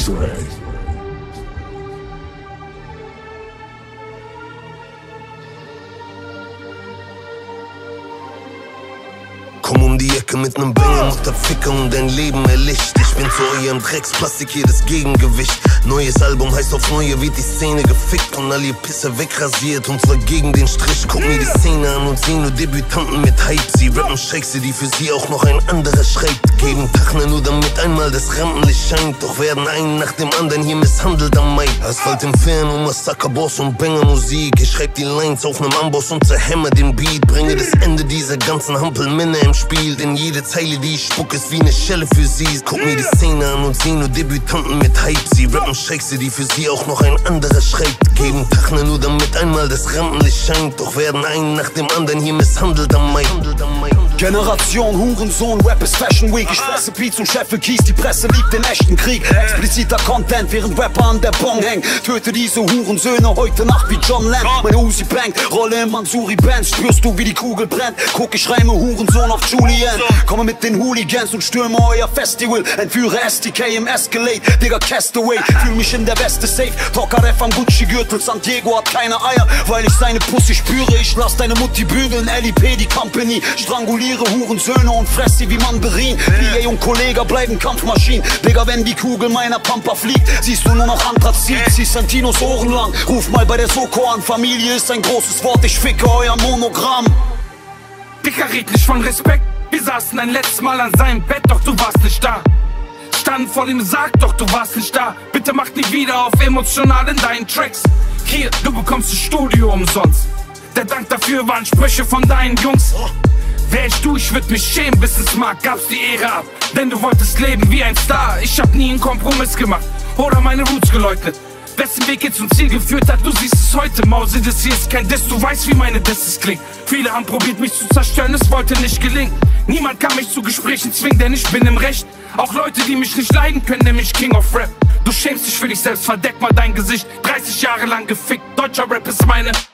Remixe. Komm um die Ecke mit nem Banger, mach der Ficker und dein Leben erlischt. Ich bin zu eurem Drecksplastik hier das Gegengewicht. Neues Album heißt auf neue wird die Szene gefickt und all ihr Pisse wegrasiert und zwar gegen den Strich. Guck mir die Szene an und seh nur Debütanten mit Hype. Sie rappen Scheiße, die für sie auch noch ein anderer schreibt. Geben Tachne nur damit einmal das Rampenlicht scheint. Doch werden einen nach dem anderen hier misshandelt am Mic. Asphalt im Inferno, Massaker, Boss und Banger Musik. Ich schreib die Lines auf nem Amboss und zerhämmer den Beat. Bringe das Ende dieser ganzen Hampelmänner im Spiel, denn jede Zeile, die ich spuck, ist wie eine Schelle für sie. Guck mir die Szene an und seh nur Debütanten mit Hype. Sie rappen Scheiße, die für sie auch noch ein anderer schreibt. Geben Tachne nur damit einmal das Rampenlicht scheint. Doch werden einen nach dem anderen hier misshandelt am Mic. Generation Hurensohn, Rap ist Fashion Week. Ich fresse Beats und Scheffel Kies, die Presse liebt den echten Krieg. Expliziter Content, während Rapper an der Bon hängen. Töte diese Hurensöhne heute Nacht wie John Lamb. Meine Uzi bangt, rolle im Mansuri-Bands. Spürst du, wie die Kugel brennt? Guck, ich reime Hurensohn auf Julian. Komme mit den Hooligans und stürme euer Festival. Entführe STK im Escalade, Digga Castaway. Fühl mich in der Weste safe, Tokarev am Gucci-Gürtel. Santiago hat keine Eier, weil ich seine Pussy spüre. Ich lass deine Mutti bügeln, LIP die Company. Stranguliere Hurensöhne und fress sie wie Mandarin. PA und Kollege bleiben Kampfmaschinen. Digga, wenn die Kugel meiner Pampa fliegt, siehst du nur noch Anthrazit. Zieh Santinos Ohren lang, ruf mal bei der Soko an. Familie ist ein großes Wort, ich ficke euer Monogramm. Dicker, red nicht von Respekt. Wir saßen ein letztes Mal an seinem Bett, doch du warst nicht da. Standen vor dem Sarg, doch du warst nicht da. Bitte mach nicht wieder auf emotional in deinen Tracks. Hier, du bekommst das Studio umsonst. Der Dank dafür waren Sprüche von deinen Jungs. Wär ich du, ich würd mich schämen, bis es mag, gab's die Ehre ab. Denn du wolltest leben wie ein Star. Ich hab nie einen Kompromiss gemacht oder meine Roots geleugnet. Wessen Weg jetzt zum Ziel geführt hat, du siehst es heute. Mause, das hier ist kein Diss, du weißt, wie meine Disses klingen. Viele haben probiert, mich zu zerstören, es wollte nicht gelingen. Niemand kann mich zu Gesprächen zwingen, denn ich bin im Recht. Auch Leute, die mich nicht leiden können, nämlich King of Rap. Du schämst dich für dich selbst, verdeck mal dein Gesicht. 30 Jahre lang gefickt, deutscher Rap ist meine